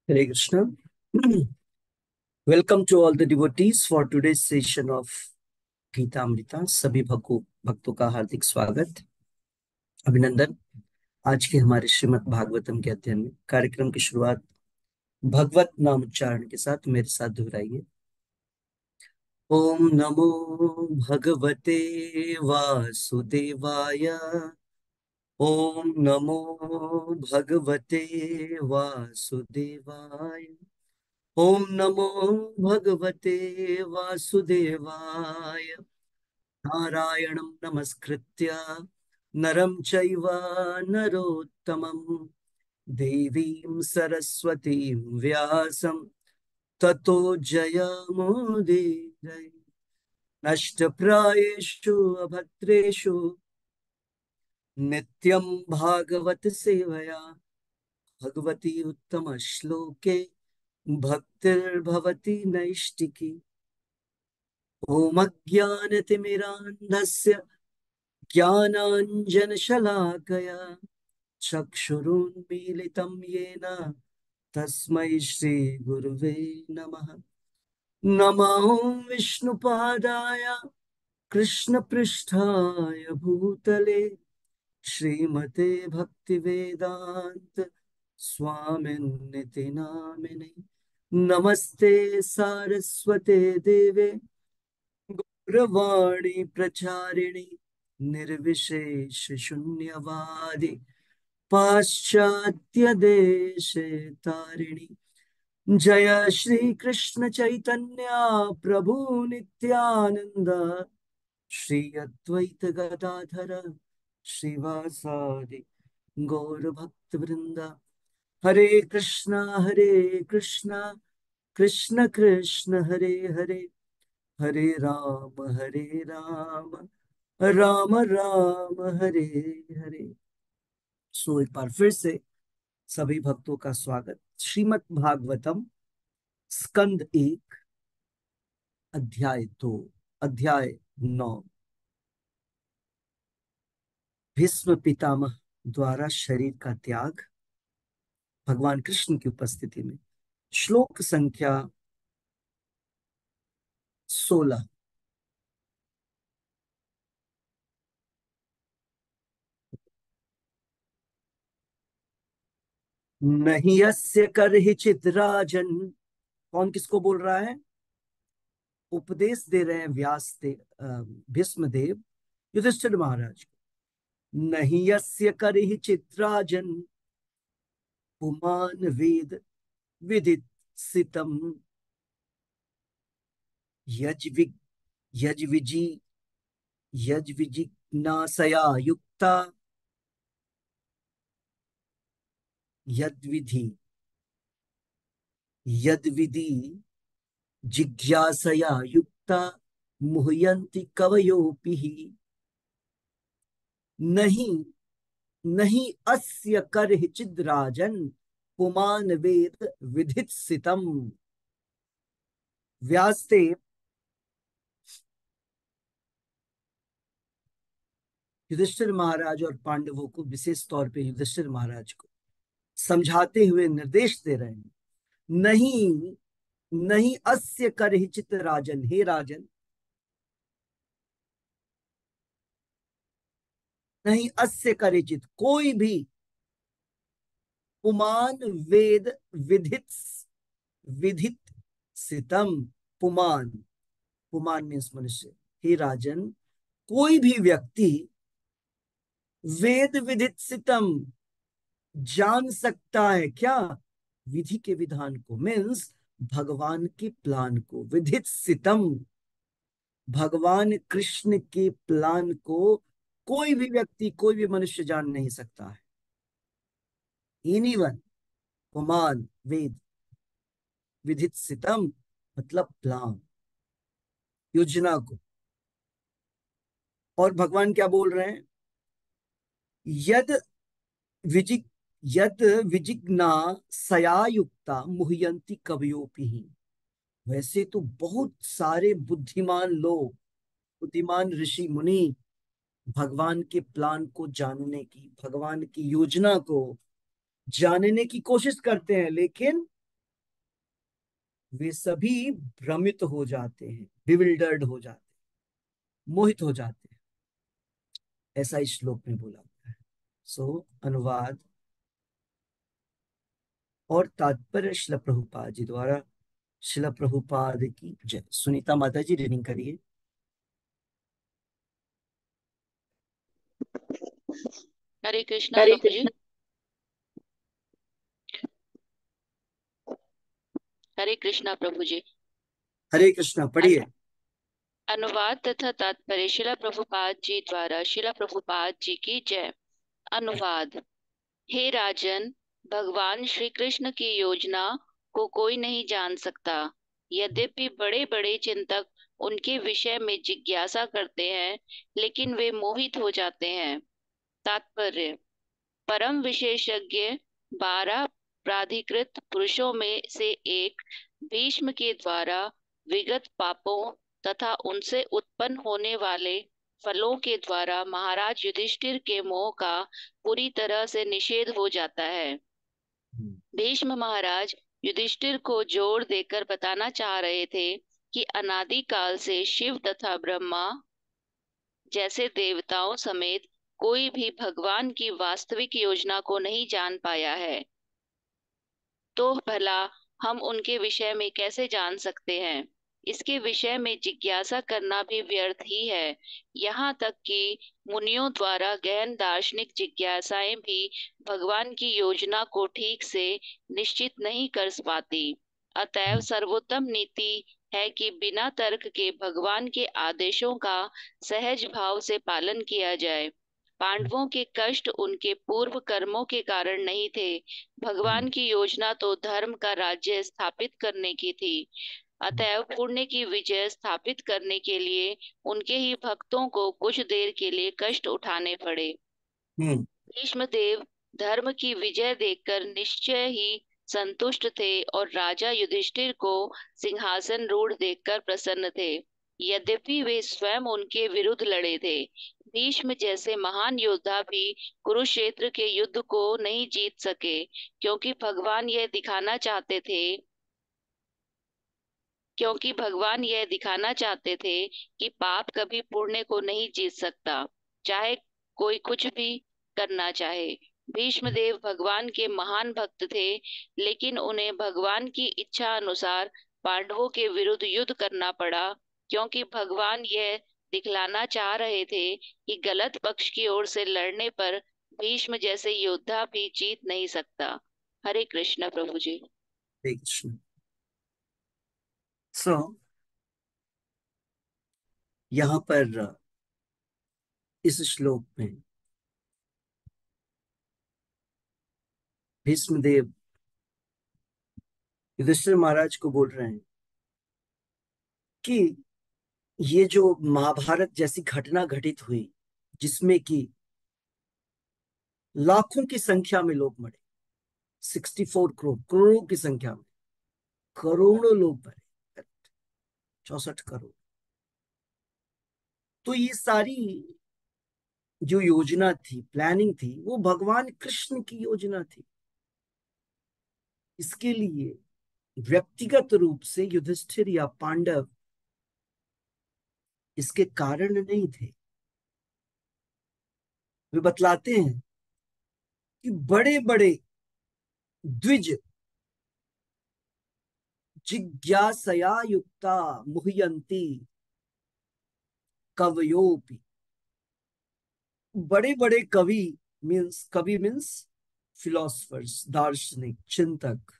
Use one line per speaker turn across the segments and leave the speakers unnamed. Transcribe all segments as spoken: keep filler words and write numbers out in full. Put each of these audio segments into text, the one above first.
Hare Krishna. Welcome to all the devotees for today's session of Gita Amrita. सभी भक्तों भक्तों का हार्दिक स्वागत, अभिनंदन। आज के हमारे श्रीमद् भागवतम के अध्ययन में कार्यक्रम की शुरुआत भगवत नाम उच्चारण के साथ मेरे साथ दोहराइए। ओम नमो भगवते वासुदेवाय। ओम नमो भगवते वासुदेवाय। ओम नमो भगवते वासुदेवाय। नारायणं नमस्कृत्य नरं चैव नरोत्तमं देवीं सरस्वतीं व्यासं ततो जयमुदीरये। नष्टप्रायेषु अभद्रेषु नित्यं भागवत सेवया भगवती उत्तम श्लोके भक्तिर्भवति नैष्टिकी। ॐ अज्ञानतिमिरान्धस्य ज्ञानाञ्जनशलाकया चक्षुरुन्मीलितं येन तस्मै श्रीगुरुवे नमः। नमो विष्णुपादाय कृष्णपृष्ठाय भूतले श्रीमते भक्तिवेदान्त स्वामिन्निति नामिने। नमस्ते सारस्वते देवे गौरवाणी प्रचारिणी निर्विशेष शून्यवादी पाश्चात्य देशे तारिणी। जय श्री कृष्ण चैतन्य प्रभु नित्यानंद श्री अद्वैत गदाधर श्रीवासादि गौर भक्त वृंद। हरे कृष्णा हरे कृष्णा कृष्ण कृष्ण हरे हरे हरे राम हरे राम राम राम हरे हरे। सो एक बार फिर से सभी भक्तों का स्वागत। श्रीमद् भागवतम स्कंद एक अध्याय दो अध्याय नौ। भीष्म पितामह द्वारा शरीर का त्याग भगवान कृष्ण की उपस्थिति में। श्लोक संख्या सोलह। नहीं यस्य करहिचित् राजन। कौन किसको बोल रहा है? उपदेश दे रहे हैं व्यास देव, भीष्म देव युधिष्ठिर महाराज को। नहीं यस्य करहिचित् राजन पुमान वेद विदित सितम यज्वि यज्विजी यज्विजिज्ञासया युक्ता यद्विधि यद्विधि जिज्ञासया युक्ता मुह्यन्ति कवयोऽपि। नहीं नहीं अस्य करहिचिद् राजन पुमान वेद विदित सितम। व्यासदेव युधिष्ठिर महाराज और पांडवों को, विशेष तौर पे युधिष्ठिर महाराज को समझाते हुए निर्देश दे रहे हैं। नहीं नहीं अस्य करहिचित् राजन, हे राजन, नहीं अस्य करहिचित्, कोई भी, पुमान वेद विधित विधित सितम। पुमान पुमान मीन्स मनुष्य। हे राजन, कोई भी व्यक्ति वेद विधित सितम जान सकता है। क्या? विधि के विधान को, मीन्स भगवान के प्लान को। विधित सितम, भगवान कृष्ण के प्लान को कोई भी व्यक्ति, कोई भी मनुष्य जान नहीं सकता है। एनीवन, पुमान वेद विधित सितम मतलब प्लान, योजना को। और भगवान क्या बोल रहे हैं? यद विजि यद विजिज्ञा सयायुक्ता मुह्यंती कवयोपि। वैसे तो बहुत सारे बुद्धिमान लोग, बुद्धिमान ऋषि मुनि भगवान के प्लान को जानने की, भगवान की योजना को जानने की कोशिश करते हैं, लेकिन वे सभी भ्रमित हो जाते हैं, बिविल्डर्ड हो जाते हैं, मोहित हो जाते हैं। ऐसा इस श्लोक में बोला गया है। सो अनुवाद और तात्पर्य शिला प्रभुपाद जी द्वारा। शिला प्रभुपाद की जय। सुनीता माता जी रीडिंग करिए।
हरे कृष्णा
हरे
प्रभु जी।
कृष्ण।
हरे कृष्णा प्रभु जी।
हरे कृष्णा
अन,
पढ़िए।
अनुवाद तथा तात्पर्य शिला प्रभुपाद जी द्वारा। शिला प्रभुपाद जी की जय। अनुवाद। हे राजन, भगवान श्री कृष्ण की योजना को कोई नहीं जान सकता। यद्यपि बड़े बड़े चिंतक उनके विषय में जिज्ञासा करते हैं, लेकिन वे मोहित हो जाते हैं। तात्पर्य। परम विशेषज्ञ बारह प्राधिकृत पुरुषों में से एक भीष्म के द्वारा विगत पापों तथा उनसे उत्पन्न होने वाले फलों के द्वारा महाराज युधिष्ठिर के मोह का पूरी तरह से निषेध हो जाता है। भीष्म महाराज युधिष्ठिर को जोर देकर बताना चाह रहे थे कि अनादि काल से शिव तथा ब्रह्मा जैसे देवताओं समेत कोई भी भगवान की वास्तविक योजना को नहीं जान पाया है, तो भला हम उनके विषय में कैसे जान सकते हैं। इसके विषय में जिज्ञासा करना भी व्यर्थ ही है। यहाँ तक कि मुनियों द्वारा गहन दार्शनिक जिज्ञासाएं भी भगवान की योजना को ठीक से निश्चित नहीं कर पाती। अतएव सर्वोत्तम नीति है कि बिना तर्क के भगवान के आदेशों का सहज भाव से पालन किया जाए। पांडवों के कष्ट उनके पूर्व कर्मों के कारण नहीं थे। भगवान की योजना तो धर्म का राज्य स्थापित करने की थी। अतएव पुण्य की विजय स्थापित करने के लिए उनके ही भक्तों को कुछ देर के लिए कष्ट उठाने पड़े।
हम्म।
भीष्मदेव धर्म की विजय देखकर निश्चय ही संतुष्ट थे और राजा युधिष्ठिर को सिंहासन रूढ़ देखकर प्रसन्न थे। यद्यपि वे स्वयं उनके विरुद्ध लड़े थे। भीष्म जैसे महान योद्धा भी कुरुक्षेत्र के युद्ध को नहीं जीत सके, क्योंकि भगवान यह दिखाना चाहते थे क्योंकि भगवान यह दिखाना चाहते थे कि पाप कभी पुण्य को नहीं जीत सकता, चाहे कोई कुछ भी करना चाहे। भीष्मदेव भगवान के महान भक्त थे, लेकिन उन्हें भगवान की इच्छा अनुसार पांडवों के विरुद्ध युद्ध करना पड़ा, क्योंकि भगवान यह दिखलाना चाह रहे थे कि गलत पक्ष की ओर से लड़ने पर भीष्म जैसे योद्धा भी जीत नहीं सकता। हरे कृष्ण प्रभु जी।
हरे कृष्ण। सो यहाँ पर इस श्लोक में भीष्मदेव युधिष्ठिर महाराज को बोल रहे हैं कि ये जो महाभारत जैसी घटना घटित हुई, जिसमें कि लाखों की संख्या में लोग मरे, सिक्सटी फोर करोड़, करोड़ों की संख्या में करोड़ों लोग मरे, चौसठ करोड़। तो ये सारी जो योजना थी, प्लानिंग थी, वो भगवान कृष्ण की योजना थी। इसके लिए व्यक्तिगत रूप से युधिष्ठिर या पांडव इसके कारण नहीं थे। वे बतलाते हैं कि बड़े बड़े द्विज जिज्ञासया युक्ता मुह्यंती कवयोपि। बड़े बड़े कवि, मीन्स कवि मीन्स फिलोसफर्स, दार्शनिक, चिंतक,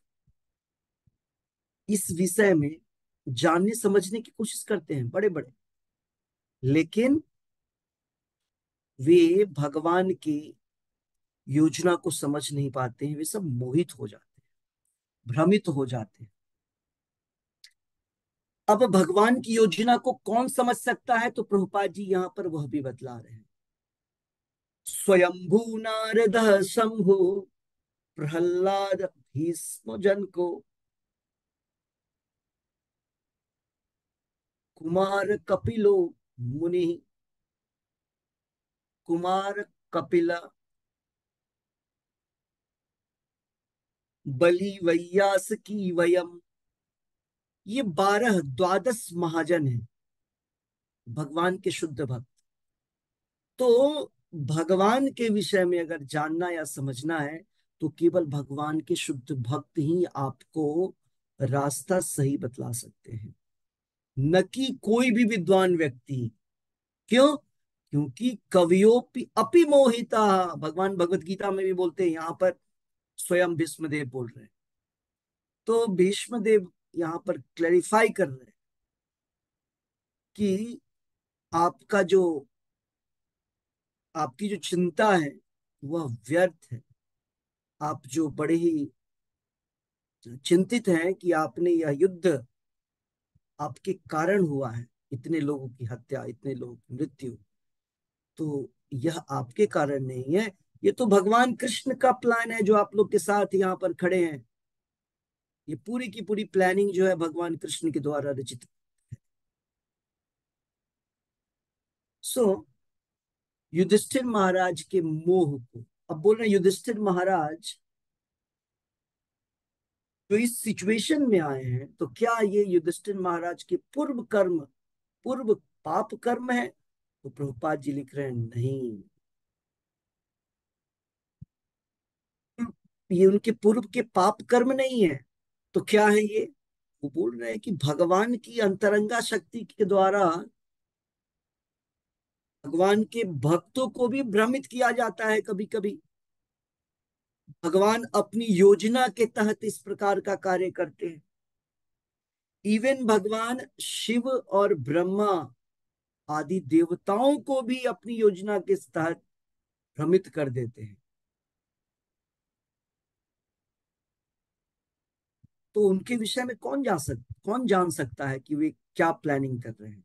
इस विषय में जानने समझने की कोशिश करते हैं, बड़े बड़े, लेकिन वे भगवान की योजना को समझ नहीं पाते हैं। वे सब मोहित हो जाते हैं, भ्रमित हो जाते हैं। अब भगवान की योजना को कौन समझ सकता है, तो प्रभुपाद जी यहां पर वह भी बतला रहे हैं। स्वयंभू नारद शंभु प्रहलाद भीष्म जन को कुमार कपिलो मुनि, कुमार कपिल बलि वैयास की वयम ये बारह द्वादश महाजन हैं, भगवान के शुद्ध भक्त। तो भगवान के विषय में अगर जानना या समझना है तो केवल भगवान के शुद्ध भक्त ही आपको रास्ता सही बतला सकते हैं, न कि कोई भी विद्वान व्यक्ति। क्यों? क्योंकि कवियों अपि मोहिता, भगवान भगवत गीता में भी बोलते हैं, यहां पर स्वयं भीष्मदेव बोल रहे हैं। तो भीष्मदेव यहां पर क्लैरिफाई कर रहे हैं कि आपका जो आपकी जो चिंता है वह व्यर्थ है। आप जो बड़े ही चिंतित हैं कि आपने यह युद्ध आपके कारण हुआ है, इतने लोगों की हत्या, इतने लोगों की मृत्यु, तो यह आपके कारण नहीं है, ये तो भगवान कृष्ण का प्लान है जो आप लोग के साथ यहाँ पर खड़े हैं। ये पूरी की पूरी प्लानिंग जो है भगवान कृष्ण के द्वारा रचित। सो युधिष्ठिर महाराज के मोह को, अब बोल रहे हैं युधिष्ठिर महाराज जो इस सिचुएशन में आए हैं, तो क्या ये युधिष्ठिर महाराज के पूर्व कर्म, पूर्व पाप कर्म है? तो प्रभुपाद जी लिख रहे हैं नहीं, ये उनके पूर्व के पाप कर्म नहीं है। तो क्या है ये? वो बोल रहे हैं कि भगवान की अंतरंगा शक्ति के द्वारा भगवान के भक्तों को भी भ्रमित किया जाता है कभी कभी। भगवान अपनी योजना के तहत इस प्रकार का कार्य करते हैं। इवन भगवान शिव और ब्रह्मा आदि देवताओं को भी अपनी योजना के तहत भ्रमित कर देते हैं। तो उनके विषय में कौन जा सक कौन जान सकता है कि वे क्या प्लानिंग कर रहे हैं?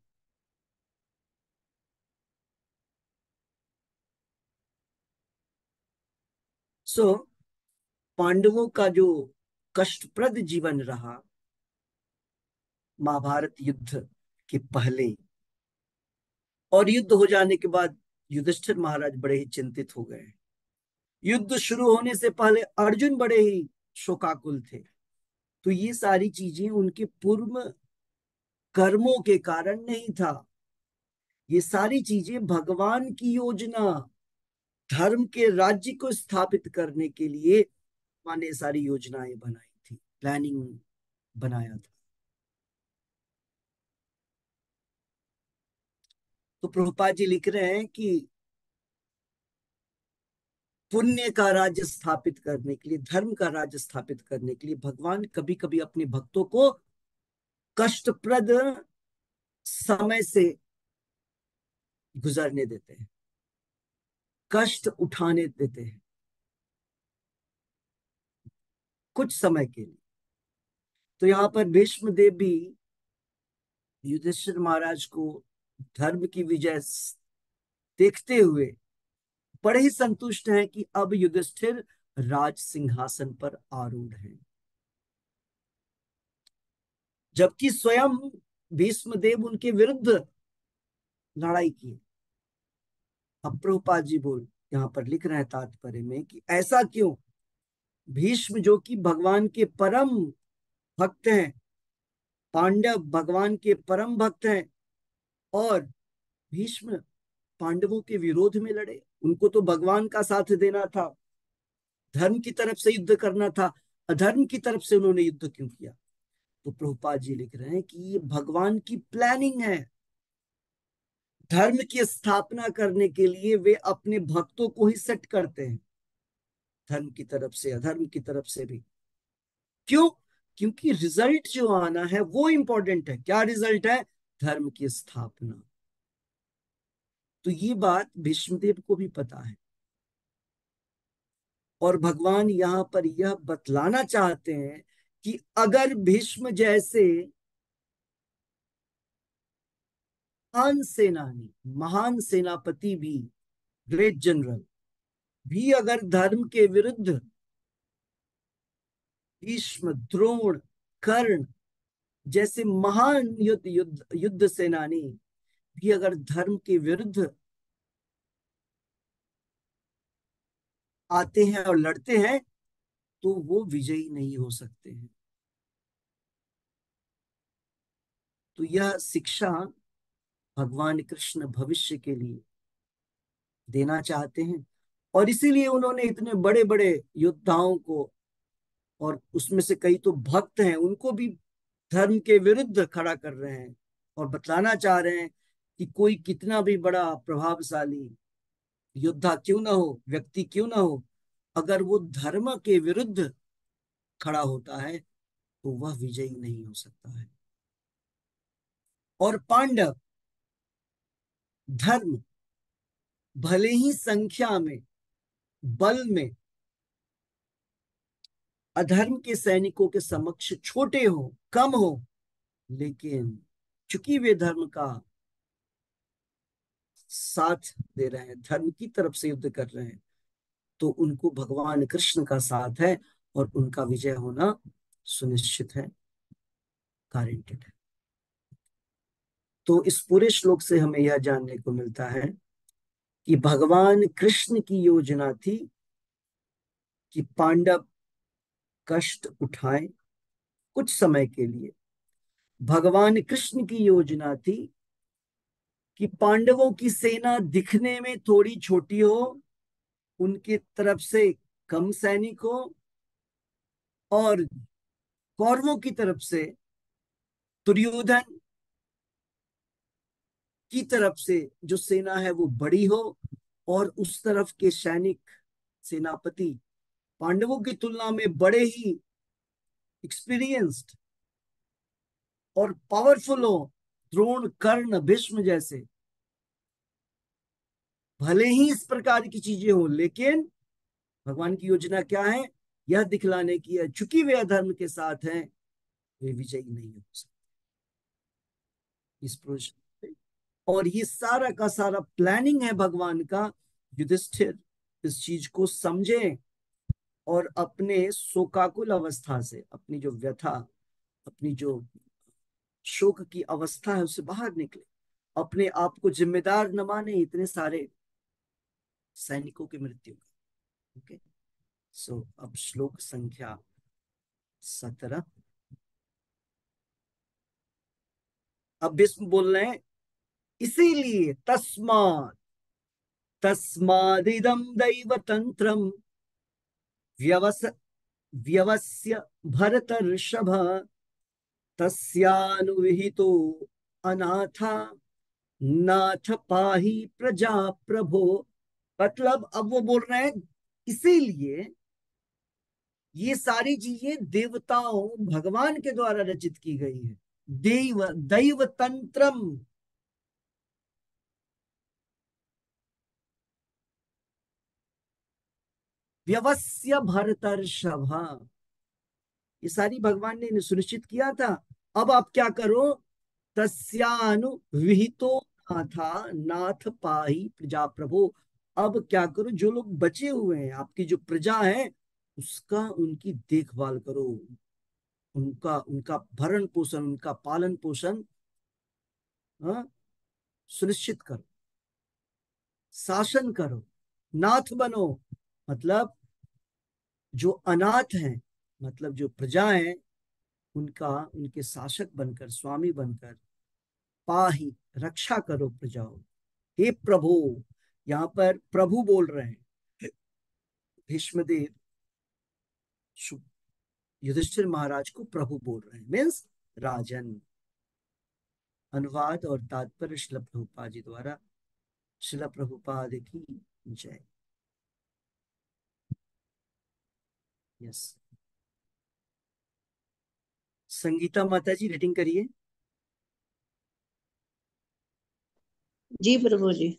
सो so, पांडवों का जो कष्टप्रद जीवन रहा महाभारत युद्ध के पहले, और युद्ध हो जाने के बाद युधिष्ठिर महाराज बड़े ही चिंतित हो गए। युद्ध शुरू होने से पहले अर्जुन बड़े ही शोकाकुल थे। तो ये सारी चीजें उनके पूर्व कर्मों के कारण नहीं था, ये सारी चीजें भगवान की योजना, धर्म के राज्य को स्थापित करने के लिए मैंने सारी योजनाएं बनाई थी, प्लानिंग बनाया था। तो प्रभुपाद जी लिख रहे हैं कि पुण्य का राज्य स्थापित करने के लिए, धर्म का राज्य स्थापित करने के लिए भगवान कभी कभी अपने भक्तों को कष्टप्रद समय से गुजरने देते हैं, कष्ट उठाने देते हैं कुछ समय के लिए। तो यहाँ पर भीष्म देव भी युधिष्ठिर महाराज को धर्म की विजय देखते हुए बड़े ही संतुष्ट हैं कि अब युधिष्ठिर राज सिंहासन पर आरूढ़ हैं, जबकि स्वयं भीष्म देव उनके विरुद्ध लड़ाई की। अब प्रभुपाद जी बोल यहाँ पर लिख रहे हैं तात्पर्य में कि ऐसा क्यों? भीष्म जो कि भगवान के परम भक्त हैं, पांडव भगवान के परम भक्त हैं, और भीष्म पांडवों के विरोध में लड़े, उनको तो भगवान का साथ देना था, धर्म की तरफ से युद्ध करना था, अधर्म की तरफ से उन्होंने युद्ध क्यों किया? तो प्रभुपाद जी लिख रहे हैं कि ये भगवान की प्लानिंग है। धर्म की स्थापना करने के लिए वे अपने भक्तों को ही सेट करते हैं, धर्म की तरफ से अधर्म की तरफ से भी। क्यों? क्योंकि रिजल्ट जो आना है वो इंपॉर्टेंट है। क्या रिजल्ट है? धर्म की स्थापना। तो ये बात भीष्मदेव को भी पता है, और भगवान यहां पर यह बतलाना चाहते हैं कि अगर भीष्म जैसे महान सेनानी, महान सेनापति भी, ग्रेट जनरल भी अगर धर्म के विरुद्ध, भीष्म, द्रोण, कर्ण जैसे महान युद्ध युद्ध युद्ध सेनानी भी अगर धर्म के विरुद्ध आते हैं और लड़ते हैं, तो वो विजयी नहीं हो सकते हैं। तो यह शिक्षा भगवान कृष्ण भविष्य के लिए देना चाहते हैं, और इसीलिए उन्होंने इतने बड़े बड़े योद्धाओं को, और उसमें से कई तो भक्त हैं, उनको भी धर्म के विरुद्ध खड़ा कर रहे हैं और बतलाना चाह रहे हैं कि कोई कितना भी बड़ा प्रभावशाली योद्धा क्यों ना हो, व्यक्ति क्यों ना हो, अगर वो धर्म के विरुद्ध खड़ा होता है तो वह विजयी नहीं हो सकता है। और पांडव धर्म भले ही संख्या में, बल में अधर्म के सैनिकों के समक्ष छोटे हो, कम हो, लेकिन चूंकि वे धर्म का साथ दे रहे हैं, धर्म की तरफ से युद्ध कर रहे हैं, तो उनको भगवान कृष्ण का साथ है और उनका विजय होना सुनिश्चित है, गारंटेड है। तो इस पूरे श्लोक से हमें यह जानने को मिलता है कि भगवान कृष्ण की योजना थी कि पांडव कष्ट उठाएं कुछ समय के लिए। भगवान कृष्ण की योजना थी कि पांडवों की सेना दिखने में थोड़ी छोटी हो, उनकी तरफ से कम सैनिक हो, और कौरवों की तरफ से दुर्योधन की तरफ से जो सेना है वो बड़ी हो, और उस तरफ के सैनिक सेनापति पांडवों की तुलना में बड़े ही एक्सपीरियंस्ड और पावरफुल हो, द्रोण कर्ण भीष्म जैसे। भले ही इस प्रकार की चीजें हो, लेकिन भगवान की योजना क्या है, यह दिखलाने की है चूंकि वे अधर्म के साथ हैं, वे विजयी नहीं हो सकते इस प्रोजेक्ट। और ये सारा का सारा प्लानिंग है भगवान का। युधिष्ठिर इस चीज को समझे और अपने शोकाकुल अवस्था से, अपनी जो व्यथा, अपनी जो शोक की अवस्था है, उससे बाहर निकले, अपने आप को जिम्मेदार न माने इतने सारे सैनिकों की मृत्यु का। ओके, सो अब श्लोक संख्या सत्रह। अब भीष्म बोल रहे हैं, इसीलिए तस्मात् तस्मादिदं दैव तंत्रम व्यवस व्यवस्य भरतर्षभ तस्यानुविहितो अनाथा नाथ पाही प्रजा प्रभो। मतलब अब वो बोल रहे हैं, इसीलिए ये सारी चीजें देवताओं भगवान के द्वारा रचित की गई है। देव दैव तंत्रम, व्यवस्य भरतर्षभ, ये सारी भगवान ने सुनिश्चित किया था। अब आप क्या करो, तस्यानु विहितो नाथा नाथ पाही प्रजा प्रभो। अब क्या करो, जो लोग बचे हुए हैं, आपकी जो प्रजा है, उसका उनकी देखभाल करो, उनका उनका भरण पोषण, उनका पालन पोषण, हाँ, सुनिश्चित करो, शासन करो, नाथ बनो। मतलब जो अनाथ हैं, मतलब जो प्रजा है, उनका उनके शासक बनकर, स्वामी बनकर, पाही रक्षा करो प्रजाओं। हे प्रभु, यहां पर प्रभु बोल रहे हैं भीष्मदेव, युधिष्ठिर महाराज को प्रभु बोल रहे हैं, मीन्स राजन। अनुवाद और तात्पर्य शिला प्रभुपाद जी द्वारा। शिला प्रभुपाद की जय। यस, संगीता माता जी रीडिंग करिए।
जी प्रभु जी।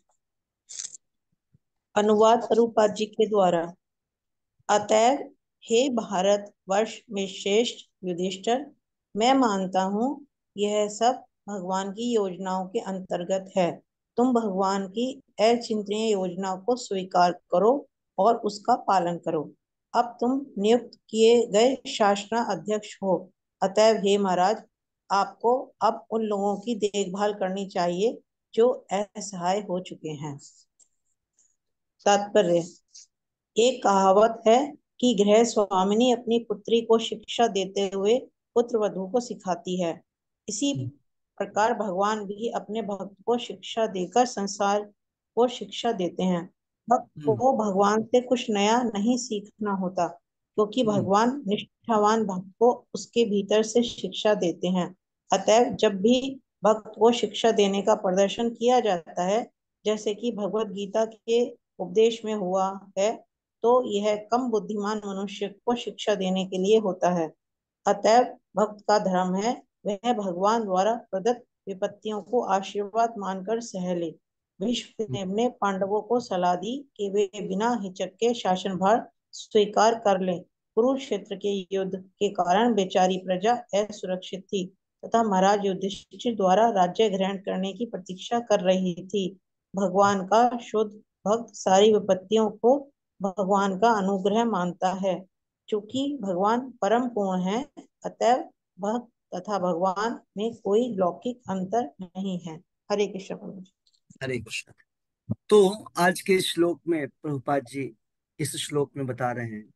अनुवाद प्रभुपाद जी के द्वारा। अतएव हे भारत वर्ष में श्रेष्ठ युधिष्ठिर, मैं मानता हूँ यह सब भगवान की योजनाओं के अंतर्गत है। तुम भगवान की अचिंतनीय योजनाओं को स्वीकार करो और उसका पालन करो। अब तुम नियुक्त किए गए शासना अध्यक्ष हो। अतएव हे महाराज, आपको अब उन लोगों की देखभाल करनी चाहिए जो असहाय हो चुके हैं। तात्पर्य। एक कहावत है कि गृह स्वामिनी अपनी पुत्री को शिक्षा देते हुए पुत्र वधू को सिखाती है। इसी प्रकार भगवान भी अपने भक्त को शिक्षा देकर संसार को शिक्षा देते हैं। भक्त
हम्म।
को भगवान से कुछ नया नहीं सीखना होता, क्योंकि
हम्म।
भगवान निष्ठावान भक्त को उसके भीतर से शिक्षा देते हैं। अतएव जब भी भक्त को शिक्षा देने का प्रदर्शन किया जाता है, जैसे कि भगवत गीता के उपदेश में हुआ है, तो यह कम बुद्धिमान मनुष्य को शिक्षा देने के लिए होता है। अतएव भक्त का धर्म है वह भगवान द्वारा प्रदत्त विपत्तियों को आशीर्वाद मानकर सह ले। भीष्मदेव ने पांडवों को सलाह दी कि वे बिना हिचक के शासनभार स्वीकार कर लें। कुरुक्षेत्र के युद्ध के कारण बेचारी प्रजा असुरक्षित थी तथा महाराज युधिष्ठिर द्वारा राज्य ग्रहण करने की प्रतीक्षा कर रही थी। भगवान का शुद्ध भक्त सारी विपत्तियों को भगवान का अनुग्रह मानता है। चूंकि भगवान परम पूर्ण है, अतएव भक्त तथा भगवान में कोई लौकिक अंतर नहीं है। हरे कृष्ण प्रभु जी।
हरे कृष्ण। तो आज के श्लोक में प्रभुपाद जी इस श्लोक में बता रहे हैं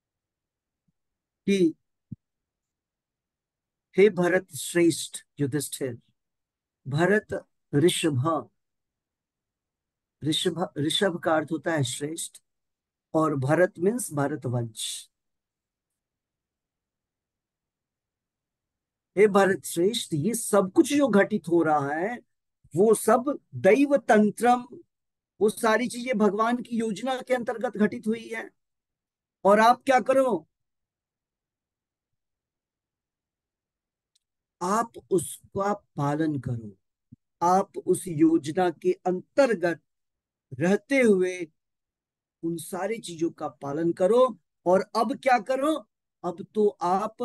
कि हे भरत श्रेष्ठ युधिष्ठिर, भरत ऋषभ, ऋषभ ऋषभ का अर्थ होता है श्रेष्ठ, और भरत मीन्स भारतवंश। हे भरत श्रेष्ठ, ये सब कुछ जो घटित हो रहा है वो सब दैव तंत्रम, वो सारी चीजें भगवान की योजना के अंतर्गत घटित हुई है। और आप क्या करो, आप उसका पालन करो, आप उस योजना के अंतर्गत रहते हुए उन सारी चीजों का पालन करो। और अब क्या करो, अब तो आप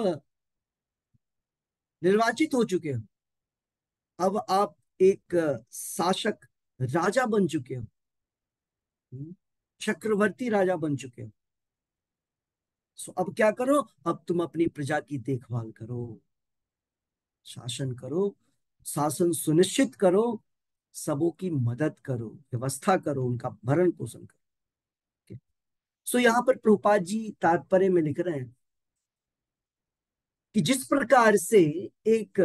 निर्वाचित हो चुके हो, अब आप एक शासक राजा बन चुके हो, चक्रवर्ती राजा बन चुके हो। सो अब क्या करो, अब तुम अपनी प्रजा की देखभाल करो, शासन करो, शासन सुनिश्चित करो, सबों की मदद करो, व्यवस्था करो, उनका भरण पोषण करो। सो यहाँ पर प्रभुपाद जी तात्पर्य में लिख रहे हैं कि जिस प्रकार से एक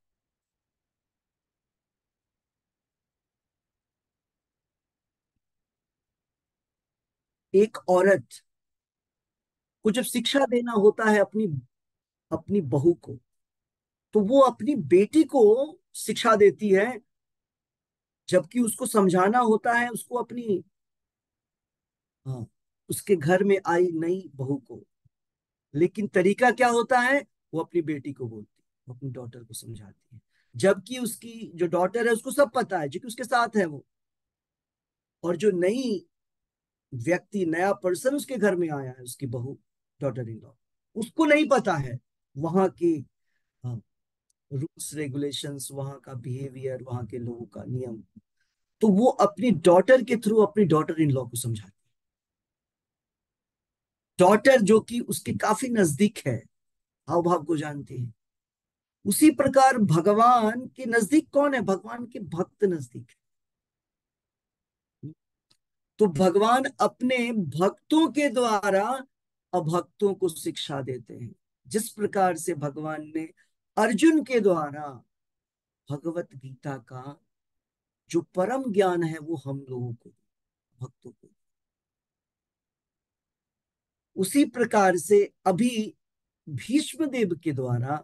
एक औरत को जब शिक्षा देना होता है अपनी अपनी बहू को, तो वो अपनी बेटी को शिक्षा देती है, जबकि उसको समझाना होता है उसको अपनी, हाँ, उसके घर में आई नई बहू को। लेकिन तरीका क्या होता है, वो अपनी बेटी को बोलती है, वो अपनी डॉटर को समझाती है, जबकि उसकी जो डॉटर है उसको सब पता है, क्योंकि उसके साथ है वो। और जो नई व्यक्ति, नया पर्सन उसके घर में आया है, उसकी बहू, डॉटर इन लॉ, उसको नहीं पता है वहां की, हाँ, रूल्स रेगुलेशंस, वहां का बिहेवियर, वहां के लोगों का नियम। तो वो अपनी डॉटर के थ्रू अपनी डॉटर इन लॉ को समझाती है, डॉटर जो कि उसके काफी नजदीक है, हाव भाव को जानती है। उसी प्रकार भगवान के नजदीक कौन है, भगवान के भक्त नजदीक है। तो भगवान अपने भक्तों के द्वारा अभक्तों को शिक्षा देते हैं, जिस प्रकार से भगवान ने अर्जुन के द्वारा भगवत गीता का जो परम ज्ञान है वो हम लोगों को, भक्तों को, उसी प्रकार से अभी भीष्म देव के द्वारा,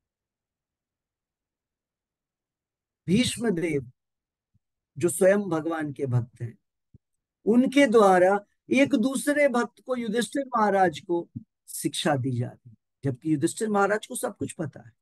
भीष्म देव जो स्वयं भगवान के भक्त हैं, उनके द्वारा एक दूसरे भक्त को, युधिष्ठिर महाराज को शिक्षा दी जा रही है, जबकि युधिष्ठिर महाराज को सब कुछ पता है,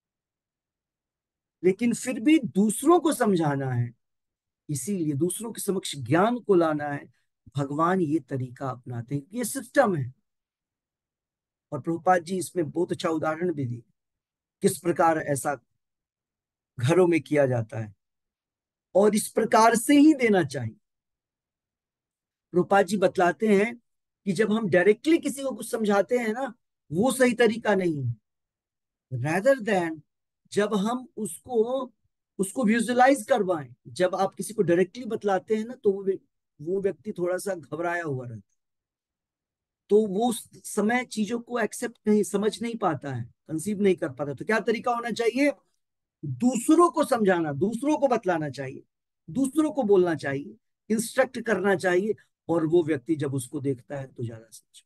लेकिन फिर भी दूसरों को समझाना है, इसीलिए दूसरों के समक्ष ज्ञान को लाना है, भगवान ये तरीका अपनाते हैं, ये सिस्टम है। और प्रभुपाद जी इसमें बहुत अच्छा उदाहरण भी दिए, किस प्रकार ऐसा घरों में किया जाता है, और इस प्रकार से ही देना चाहिए। प्रभुपाद जी बतलाते हैं कि जब हम डायरेक्टली किसी को कुछ समझाते हैं ना, वो सही तरीका नहीं है। रैदर देन जब हम उसको उसको विजुअलाइज करवाएं, जब आप किसी को डायरेक्टली बतलाते हैं ना, तो वो वो व्यक्ति थोड़ा सा घबराया हुआ रहता है, तो वो उस समय चीजों को एक्सेप्ट नहीं, समझ नहीं पाता है, कंसीव नहीं कर पाता। तो क्या तरीका होना चाहिए, दूसरों को समझाना, दूसरों को बतलाना चाहिए, दूसरों को बोलना चाहिए, इंस्ट्रक्ट करना चाहिए, और वो व्यक्ति जब उसको देखता है तो ज्यादा समझ।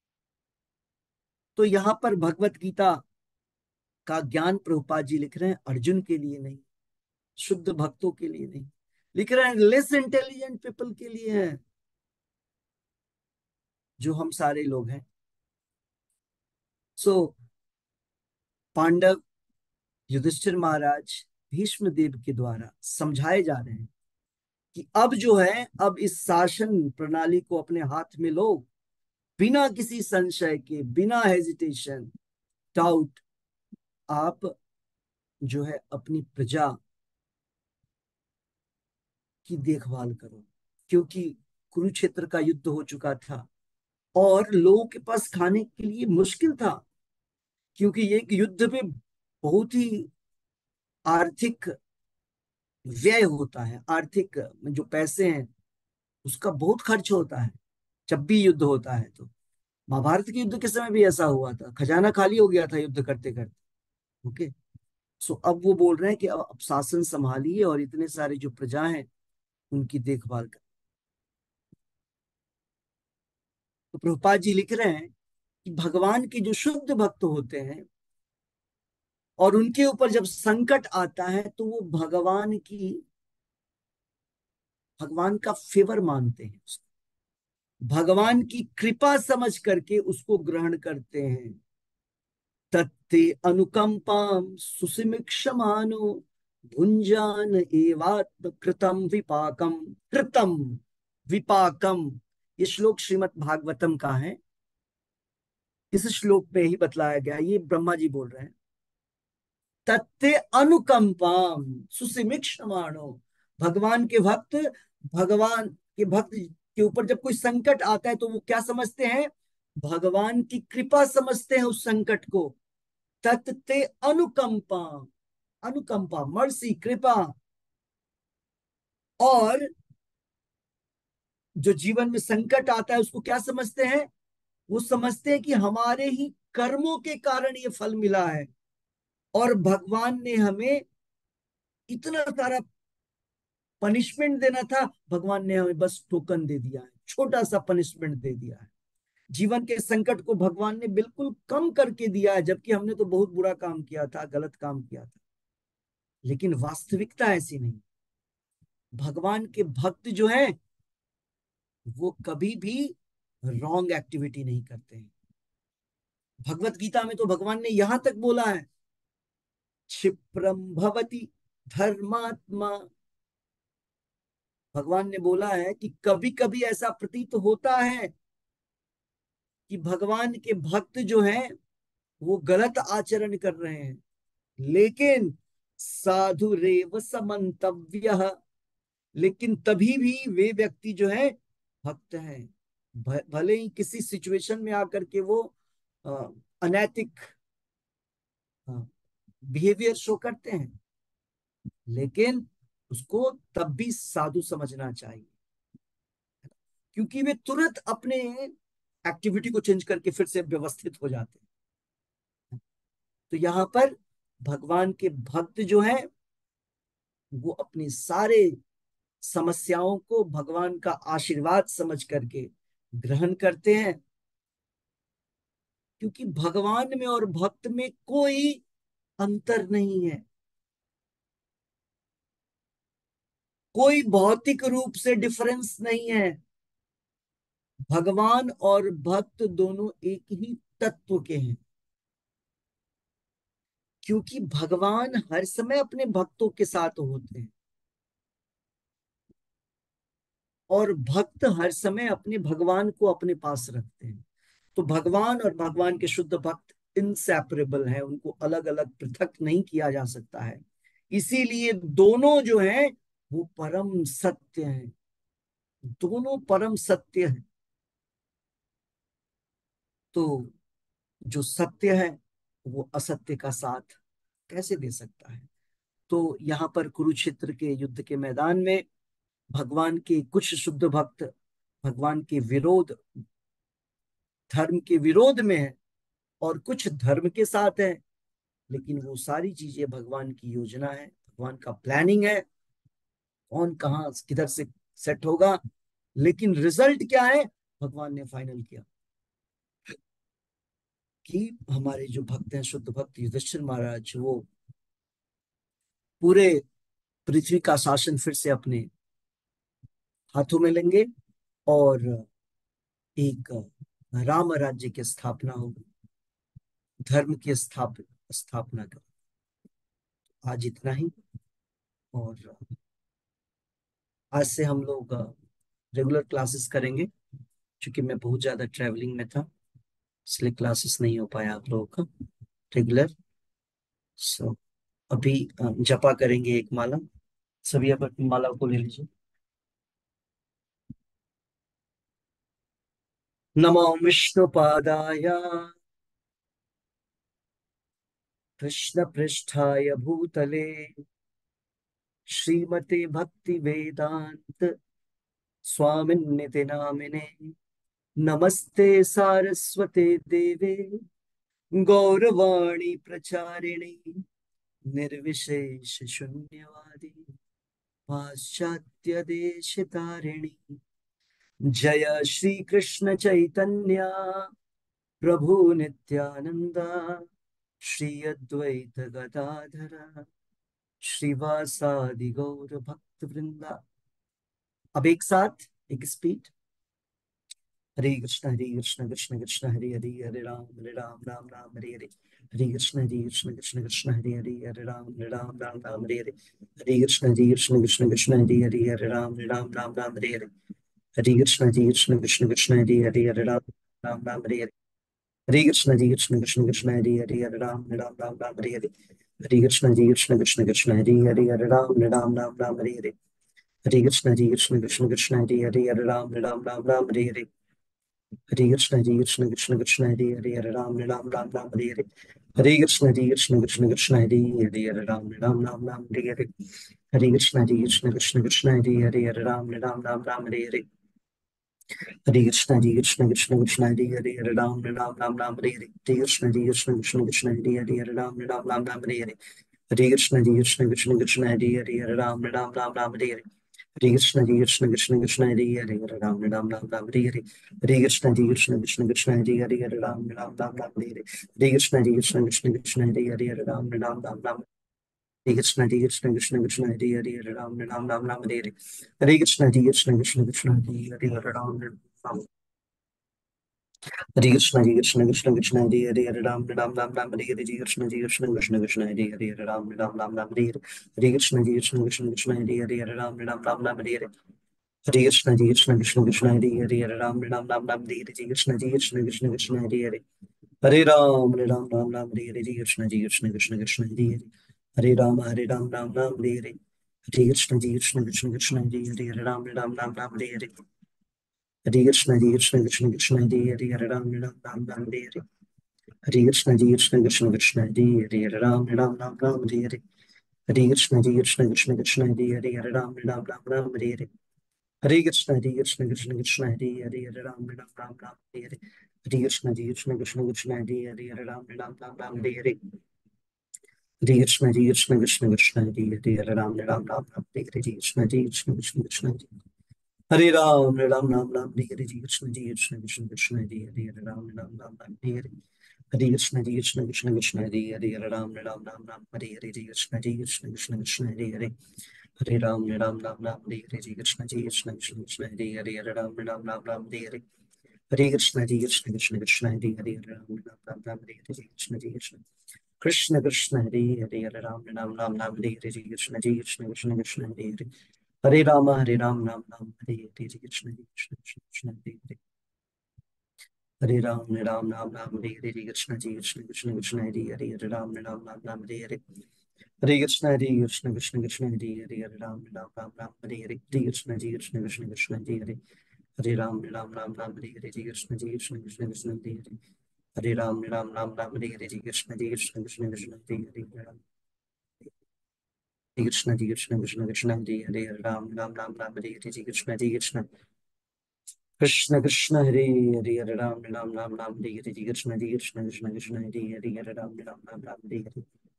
तो यहां पर भगवत गीता का ज्ञान प्रभुपाद जी लिख रहे हैं अर्जुन के लिए नहीं, शुद्ध भक्तों के लिए नहीं, लिख रहे हैं लेस इंटेलिजेंट पीपल के लिए है, जो हम सारे लोग हैं। सो so, पांडव, युधिष्ठिर महाराज, भीष्म देव के द्वारा समझाए जा रहे हैं कि अब जो है, अब इस शासन प्रणाली को अपने हाथ में लो, बिना किसी संशय के, बिना हेजिटेशन, डाउट, आप जो है अपनी प्रजा की देखभाल करो। क्योंकि कुरुक्षेत्र का युद्ध हो चुका था और लोगों के पास खाने के लिए मुश्किल था, क्योंकि ये एक युद्ध में बहुत ही आर्थिक व्यय होता है, आर्थिक जो पैसे हैं उसका बहुत खर्च होता है जब भी युद्ध होता है। तो महाभारत के युद्ध के समय भी ऐसा हुआ था, खजाना खाली हो गया था युद्ध करते करते। ओके। सो अब वो बोल रहे हैं कि अब शासन संभालिए और इतने सारे जो प्रजा हैं उनकी देखभाल कर। तो प्रभुपाद जी लिख रहे हैं कि भगवान के जो शुद्ध भक्त होते हैं और उनके ऊपर जब संकट आता है तो वो भगवान की भगवान का फेवर मानते हैं, भगवान की कृपा समझ करके उसको ग्रहण करते हैं। तत्ते अनुकंपाम सुसिमिक्षमानो भुंजान एवात्म कृतम विपाकम। कृतम विपाकम, ये श्लोक श्रीमद् भागवतम का है। इस श्लोक में ही बतलाया गया, ये ब्रह्मा जी बोल रहे हैं। तत्ते अनुकंपाम सुसिमिक्षमाणो, भगवान के भक्त, भगवान के भक्त के ऊपर जब कोई संकट आता है तो वो क्या समझते हैं? भगवान की कृपा समझते हैं उस संकट को। तत्ते अनुकंपा, अनुकंपा मर्सी, कृपा। और जो जीवन में संकट आता है उसको क्या समझते हैं? वो समझते हैं कि हमारे ही कर्मों के कारण ये फल मिला है और भगवान ने हमें इतना सारा पनिशमेंट देना था, भगवान ने हमें बस टोकन दे दिया है, छोटा सा पनिशमेंट दे दिया है। जीवन के संकट को भगवान ने बिल्कुल कम करके दिया है, जबकि हमने तो बहुत बुरा काम किया था, गलत काम किया था। लेकिन वास्तविकता ऐसी नहीं। भगवान के भक्त जो हैं वो कभी भी रॉन्ग एक्टिविटी नहीं करते हैं। भगवत गीता में तो भगवान ने यहां तक बोला है, क्षिप्रम भवति धर्मात्मा। भगवान ने बोला है कि कभी कभी ऐसा प्रतीत होता है कि भगवान के भक्त जो हैं वो गलत आचरण कर रहे हैं, लेकिन साधु रेव समन्तव्य, लेकिन तभी भी वे व्यक्ति जो है भक्त हैं। भले ही किसी सिचुएशन में आकर के वो अनैतिक बिहेवियर शो करते हैं, लेकिन उसको तब भी साधु समझना चाहिए, क्योंकि वे तुरंत अपने एक्टिविटी को चेंज करके फिर से व्यवस्थित हो जाते हैं। तो यहां पर भगवान के भक्त जो हैं वो अपनी सारे समस्याओं को भगवान का आशीर्वाद समझ करके ग्रहण करते हैं, क्योंकि भगवान में और भक्त में कोई अंतर नहीं है, कोई भौतिक रूप से डिफरेंस नहीं है। भगवान और भक्त दोनों एक ही तत्व के हैं, क्योंकि भगवान हर समय अपने भक्तों के साथ होते हैं और भक्त हर समय अपने भगवान को अपने पास रखते हैं। तो भगवान और भगवान के शुद्ध भक्त इनसेपरेबल है, उनको अलग अलग पृथक नहीं किया जा सकता है। इसीलिए दोनों जो हैं वो परम सत्य हैं, दोनों परम सत्य हैं। तो जो सत्य है वो असत्य का साथ कैसे दे सकता है? तो यहाँ पर कुरुक्षेत्र के युद्ध के मैदान में भगवान के कुछ शुद्ध भक्त भगवान के विरोध, धर्म के विरोध में है, और कुछ धर्म के साथ है। लेकिन वो सारी चीजें भगवान की योजना है, भगवान का प्लानिंग है, कौन कहाँ किधर से सेट होगा, लेकिन रिजल्ट क्या है, भगवान ने फाइनल किया कि हमारे जो भक्त हैं, शुद्ध भक्त युधिष्ठिर महाराज, वो पूरे पृथ्वी का शासन फिर से अपने हाथों में लेंगे और एक राम राज्य की स्थापना होगी, धर्म की स्थाप स्थापना कर। आज इतना ही। और आज से हम लोग रेगुलर क्लासेस करेंगे, क्योंकि मैं बहुत ज्यादा ट्रैवलिंग में था, इसलिए क्लासेस नहीं हो पाया आप लोगों का रेगुलर। सो अभी अ, जपा करेंगे एक माला। सभी अब अपनी माला को ले लीजिए। नमो विष्णुपादाय कृष्ण पृष्ठाय भूतले श्रीमते भक्ति वेदांत स्वामिन्निति नामिने नमस्ते सारस्वते देवे गौरवाणी प्रचारिणी निर्विशेष शून्यवादी पाश्चात्य देश तारिणी। जय श्री कृष्ण चैतन्य प्रभु नित्यानंद श्री अद्वैत गदाधर श्रीवासादि गौर भक्त वृंदा। अब एक साथ एक स्पीड। हरे कृष्ण हरे कृष्ण कृष्ण कृष्ण हरे हरे हरे राम हरे राम राम राम हरे हरे। हरे कृष्ण हरे कृष्ण कृष्ण कृष्ण हरे हरे हरे राम हरे राम राम राम हरे हरे। हरे कृष्ण हरे कृष्ण कृष्ण कृष्ण हरे हरे हरे राम हरे राम राम राम हरे हरे। हरे कृष्ण हरे कृष्ण कृष्ण कृष्ण हरे हरे हरे राम राम राम हरे हरे। हरे कृष्ण हरे कृष्ण कृष्ण कृष्ण हरे हरे हरे राम हरे राम राम राम हरे हरे। हरे कृष्ण हरे कृष्ण कृष्ण कृष्ण हरे हरे हरे राम हरे राम राम राम हरे हरे। हरे कृष्ण हरे कृष्ण कृष्ण कृष्ण हरे हरे हरे राम हरे राम राम राम हरे हरे। हरे कृष्ण हरे कृष्ण कृष्ण कृष्ण हरे हरे हरे राम राम राम राम हरे हरे। हरे कृष्ण हरे कृष्ण कृष्ण कृष्ण हरे हरे हरे राम राम राम राम हरे हरे। हरे कृष्ण हरे कृष्ण कृष्ण कृष्ण हरे हरे हरे राम राम राम राम हरे हरे। हरे कृष्ण हरे कृष्ण कृष्ण कृष्ण हरे हरे हरे राम राम राम राम हरे हरे। हरे कृष्ण हरे कृष्ण कृष्ण कृष्ण हरे हरे हरे राम राम राम राम हरे हरे। हरे कृष्ण हरे कृष्ण कृष्ण कृष्ण हरे हरे हरे राम राम राम राम हरे हरे। हरे कृष्ण हरे कृष्ण कृष्ण कृष्ण हरे हरे हरे राम राम राम राम हरे हरे। हरे कृष्ण हरे कृष्ण कृष्ण कृष्ण हरे हरे हरे राम राम राम राम हरे हरे। हरे कृष्ण हरे कृष्ण कृष्ण कृष्ण हरे हरे हरे राम राम राम राम। हरे कृष्ण हरे कृष्ण कृष्ण कृष्ण हरे हरे हरे राम राम राम राम हरे हरे। हरे कृष्ण हरे कृष्ण कृष्ण कृष्ण हरे हरे हरे राम राम। हरे कृष्ण हरे कृष्ण कृष्ण कृष्ण हरे हरे हरे राम राम राम राम हरे हरे। हरे कृष्ण हरे कृष्ण कृष्ण कृष्ण हरे हरे हरे राम राम राम राम हरे हरे। हरे कृष्ण हरे कृष्ण कृष्ण कृष्ण हरे हरे हरे राम राम राम राम हरे हरे। हरे कृष्ण हरे कृष्ण कृष्ण कृष्ण हरे हरे हरे राम राम राम राम हरे हरे। हरे कृष्ण हरे कृष्ण कृष्ण कृष्ण हरे हरे हरे राम हरे राम राम राम हरे हरे। हरे कृष्ण हरे कृष्ण कृष्ण कृष्ण हरे हरे हरे राम हरे राम राम राम हरे हरे। हरे कृष्ण हरे कृष्ण कृष्ण कृष्ण हरे हरे हरे राम राम राम राम हरे हरे। हरे कृष्ण हरे कृष्ण कृष्ण कृष्ण हरे हरे हरे राम राम राम राम हरे हरे। हरे कृष्ण हरे कृष्ण कृष्ण कृष्ण हरे हरे हरे राम राम राम राम हरे हरे। हरे कृष्ण हरे कृष्ण कृष्ण कृष्ण हरे हरे हरे राम राम राम राम हरे हरे। हरे कृष्ण हरे कृष्ण कृष्ण कृष्ण हरे हरे हरे राम राम राम राम हरे हरे। हरे कृष्ण हरे कृष्ण कृष्ण कृष्ण हरे हरे हरे राम राम राम राम हरे हरे। हरे कृष्ण हरे कृष्ण कृष्ण कृष्ण हरे हरे हरे राम राम राम राम हरे हरे। हरे कृष्ण हरे कृष्ण कृष्ण कृष्ण हरे हरे राम राम राम राम हरे हरे। हरे कृष्ण हरे कृष्ण कृष्ण कृष्ण हरे हरे हरे राम राम राम राम हरे हरे। हरे कृष्ण हरे कृष्ण कृष्ण कृष्ण हरे हरे हरे राम राम राम राम हरे हरे। हरे कृष्ण हरे कृष्ण कृष्ण कृष्ण हरे हरे हरे राम राम राम राम हरे हरे। हरे कृष्ण हरे कृष्ण कृष्ण कृष्ण हरे हरे हरे राम राम राम राम हरे हरे। हरे कृष्ण हरे कृष्ण कृष्ण कृष्ण हरे हरे हरे राम राम राम राम हरे हरे। हरे कृष्ण हरे कृष्ण कृष्ण कृष्ण हरे हरे हरे राम राम राम राम हरे हरे। हरे कृष्ण हरे कृष्ण कृष्ण कृष्ण हरे हरे हरे राम हरे राम राम राम हरे हरे। हरे कृष्ण हरे कृष्ण कृष्ण कृष्ण हरे हरे हरे राम हरे राम राम राम हरे हरे। हरे कृष्ण हरे कृष्ण कृष्ण कृष्ण हरे हरे हरे राम राम राम राम हरे हरे। हरे कृष्ण हरे कृष्ण कृष्ण कृष्ण हरे हरे हरे राम राम राम राम हरे हरे। हरे कृष्ण हरे कृष्ण कृष्ण कृष्ण हरे हरे हरे राम राम राम राम हरे हरे। हरे कृष्ण हरे कृष्ण कृष्ण कृष्ण हरे हरे हरे राम राम राम राम हरे हरे। हरे कृष्ण हरे कृष्ण कृष्ण कृष्ण हरे हरे हरे राम। हरे कृष्ण हरे कृष्ण कृष्ण कृष्ण हरे हरे हरे राम राम राम राम हरे हरे। हरे कृष्ण हरे कृष्ण कृष्ण कृष्ण हरे हरे हरे राम राम राम राम हरे हरे कृष्ण हरे कृष्ण कृष्ण कृष्ण हरे हरे हरे राम राम राम राम हरे हरे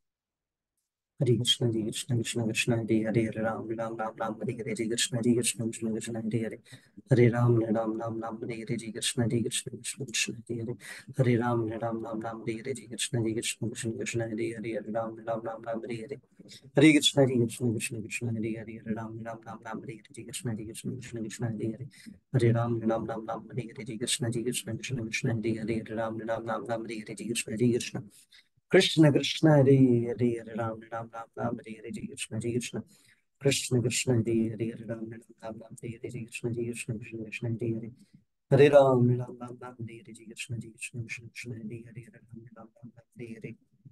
हरे कृष्ण हरे कृष्ण कृष्ण कृष्ण हरे हरे हरे राम राम राम राम हरे हरे हरे कृष्ण हरे कृष्ण कृष्ण कृष्ण हरे हरे हरे राम राम राम राम हरे हरे हरे कृष्ण हरे कृष्ण कृष्ण कृष्ण हरे हरे हरे राम राम राम राम हरे हरे हरे कृष्ण हरे कृष्ण कृष्ण कृष्ण हरे हरे हरे राम राम राम राम हरे हरे हरे कृष्ण हरे कृष्ण कृष्ण कृष्ण हरे हरे हरे राम राम राम राम हरे हरे कृष्ण हरे कृष्ण कृष्ण कृष्ण हरे हरे हरे राम राम राम राम हरे हरे कृष्ण हरे कृष्ण कृष्ण कृष्ण हरे हरे हरे राम राम राम राम हरे हरे कृष्ण हरे कृष्ण कृष्ण कृष्ण हरे हरे हरे राम राम राम राम हरे हरे कृष्ण हरे कृष्ण कृष्ण कृष्ण हरे हरे हरे राम राम राम राम हरे हरे कृष्ण हरे कृष्ण कृष्ण कृष्ण हरे हरे हरे राम राम राम राम हरे हरे कृष्ण हरे कृष्ण कृष्ण कृष्ण हरे हरे हरे राम राम राम राम हरे हरे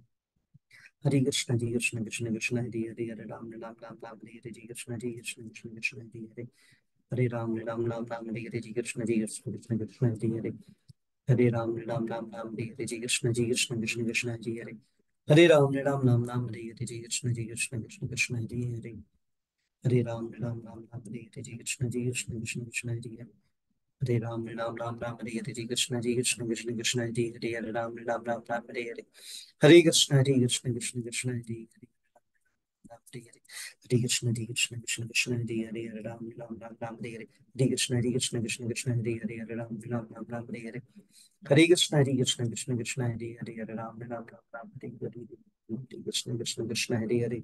हरे कृष्ण हरे कृष्ण कृष्ण कृष्ण हरे हरे हरे राम राम राम राम हरे हरे कृष्ण हरे कृष्ण कृष्ण कृष्ण हरे हरे हरे राम राम राम राम हरे हरे कृष्ण हरे कृष्ण कृष्ण कृष्ण हरे हरे हरे राम राम राम राम हरे हरे कृष्ण हरे कृष्ण कृष्ण कृष्ण हरे हरे हरे राम राम राम राम हरे हरे कृष्ण हरे कृष्ण कृष्ण कृष्ण हरे हरे हरे राम राम राम राम हरे हरे कृष्ण हरे कृष्ण कृष्ण कृष्ण हरे हरे हरे राम राम राम राम हरे हरे कृष्ण हरे कृष्ण कृष्ण कृष्ण हरे हरे हरे राम राम राम राम हरे हरे हरे कृष्ण हरे कृष्ण कृष्ण कृष्ण हरे हरे हरे हरे हरे कृष्ण हरे कृष्ण कृष्ण कृष्ण हरे हरे हरे राम राम राम राम हरे हरे हरे कृष्ण हरे कृष्ण कृष्ण कृष्ण हरे हरे हरे राम राम राम राम हरे हरे हरे कृष्ण हरे कृष्ण कृष्ण कृष्ण हरे हरे हरे राम राम राम राम हरे हरे हरे कृष्ण कृष्ण कृष्ण हरे हरे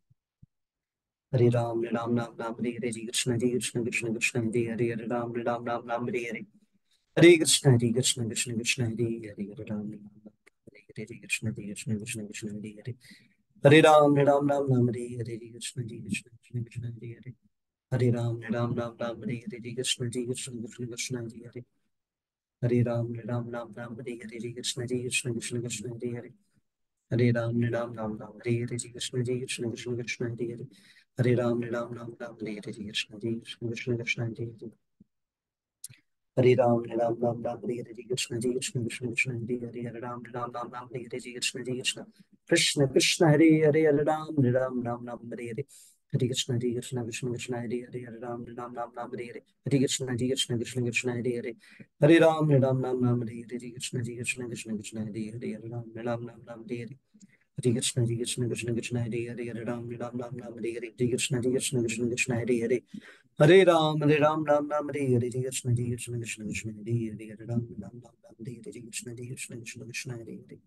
हरे राम राम राम राम हरे हरे कृष्ण हरे कृष्ण कृष्ण कृष्ण हरे हरे हरे राम राम राम राम हरे हरे हरे कृष्ण हरे कृष्ण कृष्ण कृष्ण हरे हरे हरे राम राम राम हरे हरे कृष्ण हरे कृष्ण कृष्ण कृष्ण हरे हरे हरे राम राम राम राम हरे हरे कृष्ण हरे कृष्ण कृष्ण कृष्ण हरे हरे हरे राम राम राम राम हरे हरे कृष्ण हरे कृष्ण कृष्ण कृष्ण हरे हरे हरे राम राम राम राम हरे हरे कृष्ण हरे कृष्ण कृष्ण कृष्ण हरे हरे हरे राम राम राम राम हरे हरे कृष्ण हरे कृष्ण कृष्ण कृष्ण हरे हरे हरे राम राम राम राम हरे हरे कृष्ण हरे कृष्ण कृष्ण कृष्ण हरे हरे हरे राम राम राम राम हरे हरे कृष्ण हरे कृष्ण कृष्ण कृष्ण हरे हरे हरे राम राम राम राम हरे हरे कृष्ण हरे कृष्ण कृष्ण कृष्ण हरे हरे हरे राम राम राम राम हरे हरे हरे कृष्ण हरे कृष्ण कृष्ण कृष्ण हरे हरे हरे राम राम राम राम हरे हरे हरे कृष्ण हरे कृष्ण कृष्ण कृष्ण हरे हरे हरे राम राम राम राम हरे हरे हरे कृष्ण हरे कृष्ण कृष्ण कृष्ण हरे हरे हरे राम राम राम राम हरे हरे हरे कृष्ण हरे कृष्ण कृष्ण कृष्ण हरे हरे हरे राम राम राम राम हरे हरे हरे कृष्ण हरे कृष्ण कृष्ण कृष्ण हरे हरे हरे राम हरे राम राम राम हरे हरे हरे कृष्ण हरे कृष्ण कृष्ण कृष्ण हरे हरे हरे राम राम राम राम हरे हरे कृष्ण हरे कृष्ण कृष्ण कृष्ण हरे हरे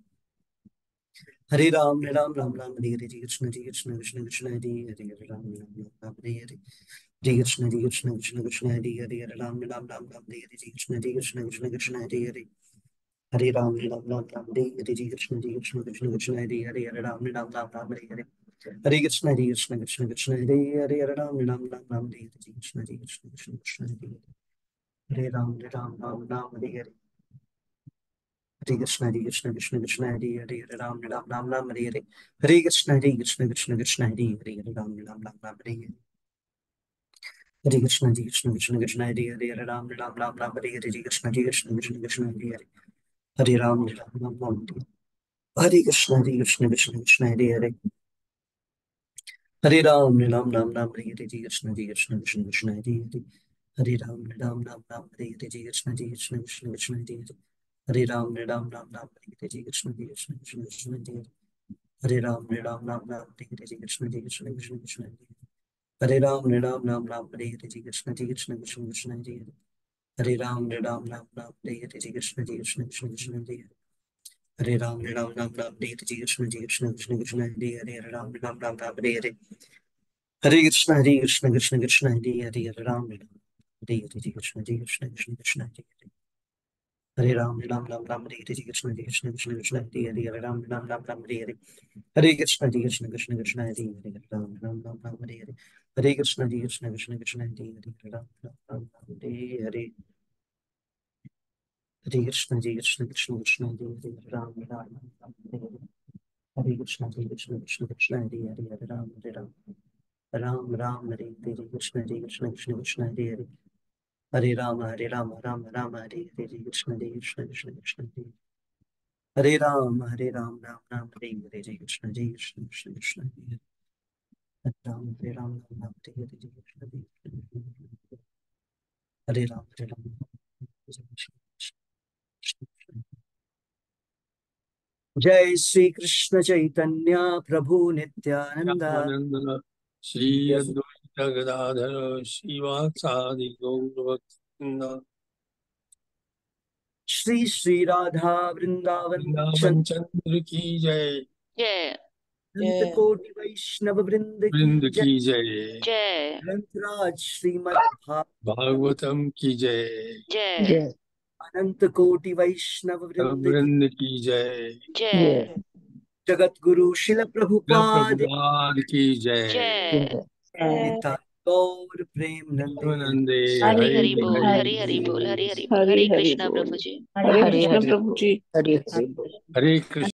हरे राम राम राम राम हरे हरे कृष्ण हरे कृष्ण कृष्ण कृष्ण हरे हरे हरे राम राम राम राम हरे हरे हरे कृष्ण हरे कृष्ण कृष्ण कृष्ण हरे हरे हरे राम राम राम राम हरे हरे कृष्ण हरे कृष्ण कृष्ण कृष्ण हरे हरे हरे राम राम राम राम हरे हरे कृष्ण हरे कृष्ण कृष्ण कृष्ण हरे हरे हरे राम राम राम राम हरे हरे हरे कृष्ण हरे कृष्ण कृष्ण कृष्ण हरे हरे हरे राम राम राम राम हरे हरे कृष्ण हरे कृष्ण कृष्ण कृष्ण हरे हरे हरे राम राम राम राम हरे हरे हरे कृष्ण हरे कृष्ण कृष्ण कृष्ण हरे हरे हरे राम राम राम राम हरे हरे हरे कृष्ण हरे कृष्ण कृष्ण कृष्ण हरे हरे हरे राम राम राम राम हरे हरे हरे कृष्ण हरे कृष्ण कृष्ण कृष्ण हरे हरे हरे राम राम राम राम हरे हरे हरे कृष्ण हरे कृष्ण कृष्ण कृष्ण हरे हरे हरे राम राम राम राम हरे हरे कृष्ण हरे कृष्ण कृष्ण कृष्ण हरे हरे हरे राम राम राम राम हरे हरे हरे कृष्ण हरे कृष्ण कृष्ण कृष्ण हरे हरे हरे राम राम राम राम हरे हरे हरे कृष्ण हरे कृष्ण कृष्ण कृष्ण हरे हरे हरे राम राम राम राम हरे हरे हरे कृष्ण हरे कृष्ण कृष्ण कृष्ण हरे हरे हरे राम राम राम राम हरे हरे हरे कृष्ण हरे कृष्ण कृष्ण कृष्ण हरे हरे हरे राम राम राम राम हरे हरे हरे कृष्ण हरे कृष्ण कृष्ण कृष्ण हरे हरे हरे राम राम राम राम हरे हरे हरे कृष्ण हरे कृष्ण कृष्ण कृष्ण हरे हरे हरे राम राम राम राम हरे हरे हरे कृष्ण हरे कृष्ण कृष्ण कृष्ण हरे हरे हरे राम राम राम राम हरे हरे हरे कृष्ण हरे कृष्ण कृष्ण कृष्ण हरे हरे हरे राम राम हरे हरे हरे कृष्ण हरे कृष्ण कृष्ण कृष्ण हरे हरे हरे राम राम राम राम हरे हरे कृष्ण हरे कृष्ण कृष्ण कृष्ण हरे हरे हरे राम राम राम राम हरे हरे हरे कृष्ण हरे कृष्ण कृष्ण कृष्ण हरे हरे हरे राम राम राम राम हरे हरे हरे कृष्ण हरे कृष्ण कृष्ण कृष्ण हरे हरे हरे राम राम राम राम हरे हरे हरे कृष्ण हरे कृष्ण कृष्ण कृष्ण हरे हरे हरे राम राम राम राम हरे हरे हरे कृष्ण हरे कृष्ण कृष्ण कृष्ण हरे हरे हरे राम हरे राम राम राम हरे हरे हरे कृष्ण हरे कृष्ण कृष्ण कृष्ण हरे हरे हरे राम हरे राम राम राम हरे हरे हरे कृष्ण हरे कृष्ण कृष्ण कृष्ण हरे हरे राम हरे राम राम राम हरे हरे हरे कृष्ण हरे कृष्ण कृष्ण कृष्ण हरे हरे राम हरे राम राम राम हरे हरे हरे कृष्ण हरे कृष्ण कृष्ण कृष्ण हरे राम हरे राम। जय श्री कृष्ण चैतन्य प्रभु नित्यानंद।
आनंद श्री अद्वैत गदाधर श्रीवासादि गौरभक्तवृंद
श्री श्री राधा वृंदावन
वृंदावन चंद्र की जय।
जय
अनंत कोटि वैष्णव वृंद
वृंद
की जय।
की जय।
जय
ग्रंथराज श्रीमद्
भागवतम की जय।
जय
अनंत कोटि वैष्णव वृंद की
वृंद की जय।
जय
जगत गुरु शिल प्रभुपाद
प्रभुपाद की जय।
जय
निताय गौर प्रेम नंदे।
नंदे
हरि
हरि
हरि बोल, हरि हरि बोल, हरि हरि बोल। हरे कृष्णा प्रभु जी।
हरे कृष्ण प्रभु जी।
हरे कृष्ण।